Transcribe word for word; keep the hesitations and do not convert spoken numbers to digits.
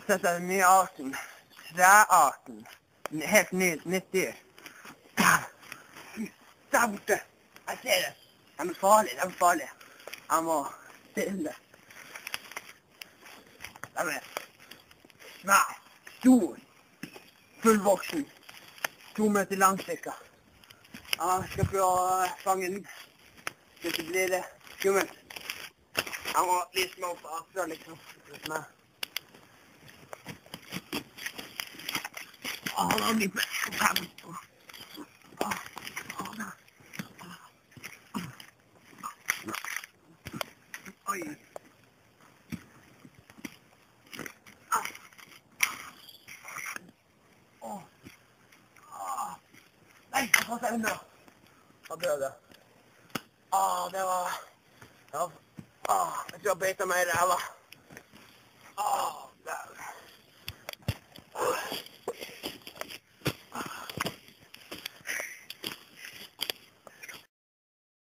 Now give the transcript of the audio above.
sett den nye arten. Træarten. Helt ny, nytt dyr. Der borte. Jeg ser det. De er farlige, de er farlige. Jeg må stille. De er svær, stor, fullvoksen. To meter lang cirka. Jeg skal prøve å fange den. Hvis det blir skummelt. Jeg må vise meg opp akkurat liksom. Åh, han har blitt med. Åh, åh, da. Oi. Åh. Åh. Nei, jeg får seg unna. Da døde jeg. Åh, det var... Ja. Åh, jeg tror jeg beit meg i ræva.